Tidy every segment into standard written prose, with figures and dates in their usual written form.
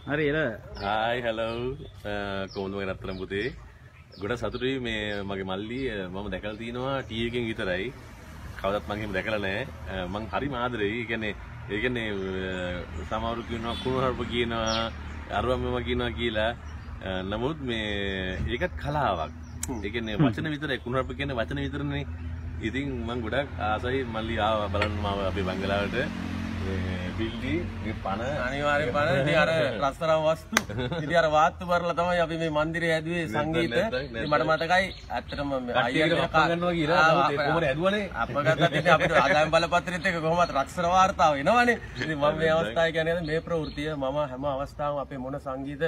හරි එල hi hello කොහොමද මගේ රත්තරන් පුතේ ගොඩ සතුටුයි මේ මගේ මල්ලි මම දැකලා තිනවා ටීවී එකෙන් විතරයි කවදත් මම එහෙම දැකලා නැහැ මං හරි ආදරෙයි ඒ කියන්නේ සමහරු කියනවා කුණුහරුප කියනවා අරවම මම කියනවා කියලා නමුත් මේ ඒකත් කලාවක් ඒ කියන්නේ වචන විතරයි කුණුහරුප කියන්නේ වචන විතරනේ ඉතින් මං ගොඩක් ආසයි මල්ලි ආවා බලන්න මාව අපේ බංගලාවට බිල්ඩි මේ පණ අනිවාර්යෙන් පණ ඉතින් අර රස්තරම් වස්තු ඉතින් අර වාස්තු වරලා තමයි අපි මේ મંદિરය හැදුවේ සංගීත ඉතින් මට මතකයි ඇත්තටම අයියා ගන්නවා කියලා නමුත් ඒ කොහොමද ඇදුවනේ අපගත්තා ඉතින් අපිට ආදායම් බලපත්‍රෙත් එක කොහොමද රක්ෂණ වාර්තාව එනවනේ ඉතින් මම මේ අවස්ථාවේ කියන්නේ මේ ප්‍රවෘත්තිය මම හැම අවස්ථාවම අපේ මොන සංගීත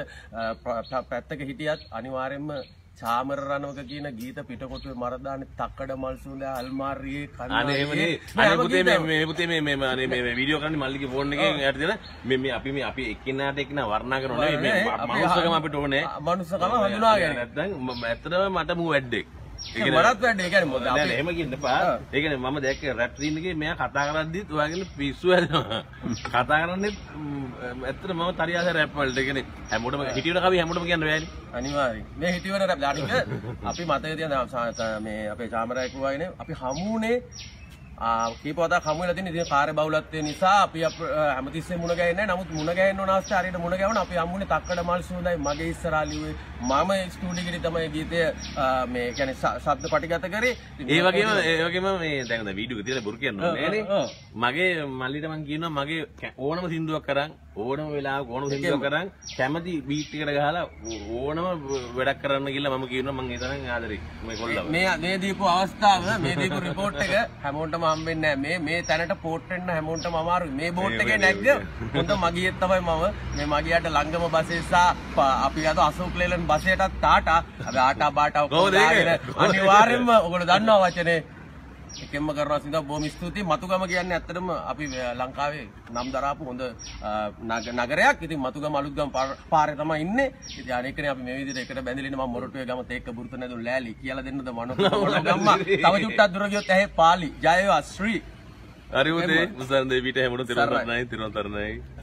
පැත්තක හිටියත් අනිවාර්යෙන්ම චාමර රණවක කියන ගීත පිටකොටුවේ මරදානේ තක්කඩ මල් සුඳ අල්මාරියේ කන්නාගේ අනේ එහෙමනේ අනේ පුතේ මේ පුතේ මේ වීඩියෝ කරන්නේ මල්ලිගේ ෆෝන් එකෙන් යට දෙන මේ අපි එක්කිනාට එක්කිනා වර්ණනා කරනවා නෙවෙයි මේ මනුස්සකම අපිට ඕනේ මනුස්සකම හඳුනා ගන්න නැත්නම් ඇත්තටම මට මූ වැඩෙක් ඒක මරත් වැඩ ඒ කියන්නේ මොකද අපි එහෙම කියන්න එපා ඒ කියන්නේ මම දැක්ක රැප් සීන් එකේ මෙයා කතා කරද්දිත් ඔයාගෙන පිස්සු හැදෙනවා කතා කරන්නේ ඇත්තට මම තරියාස රැප් වලට ඒ කියන්නේ හැමෝටම හිටියන කවි හැමෝටම කියන්න බෑනේ අනිවාර්යයෙන් මේ හිටියන රැප් දානික අපි මතකයේ තියෙන මේ අපේ චාමරයි කිව්වාගෙන අපි හමුුනේ කීපවතාවක් හමු වෙලා තියෙන ඉතින් කාර්ය බහුලත්වය නිසා අපි හැමතිස්සෙම මුණ ගැහෙන්නේ නැහැ. නමුත් මුණ ගැහෙන්න ඕන අවස්ථාවේ හරියට මුණ ගැහුණා. අපි හම්බුනේ තක්කඩ මල් සුවඳයි මගේ ඉස්සරහා ලිව්වේ. මම ස්ටුඩියෝ එකේ තමයි ගීතය මේ කියන්නේ ශබ්ද පටිගත කරේ. ඒ වගේම මේ දැන් වීඩියෝ එක තියලා බොරු කියනවා නෑනේ. මගේ මල්ලිට මං කියනවා මගේ ඕනම සින්දුවක් කරන් ඕනම වෙලාවක ඕනම සින්දුවක් කරන් කැමති බීට් එකට ගහලා ඕනම වැඩක් කරන්න කියලා මම කියනවා මං ඒ තරම් ආදරෙයි මේ කොල්ලව. මේ දීපු අවස්ථාව මේ දීපු රිපෝට් එක හැමෝටම හම්බෙන්නේ නැහැ. මේ තැනට පෝට් වෙන්න හැමෝටම අමාරුයි. මේ බෝට් එකේ නැග්ග හොඳ මගියෙක් තමයි මම. මේ මගියට ලංගම බසේ සහ අපි අද අශෝක් ලේලන් බසේටත් ටාටා. අපි ආටා බාටා ඔක්කොම අනිවාර්යෙන්ම ඔයගොල්ලෝ දන්නවා වචනේ. එකෙන්ම කරනවා සින්දා බොහොම ස්තුතියි. මතුගම කියන්නේ ඇත්තටම අපි ලංකාවේ නම් දරාපු හොඳ නගරයක්. ඉතින් මතුගම අලුත්ගම පාරේ තමයි ඉන්නේ. ඉතින් අනේකනේ අපි මේ විදිහට එකට බැඳලා ඉන්නේ. මම මොරටුවේ ගම තේක්ක බුරුත නැදුන් ලෑලි කියලා දෙන්නද මනෝගම්මා. තව චුට්ටක් දුර ගියොත් ඇහි පාලි. ජයවා ශ්‍රී. හරි උදේ මුසන් දෙවිට හැමෝටම තිරුවන් තරණයි.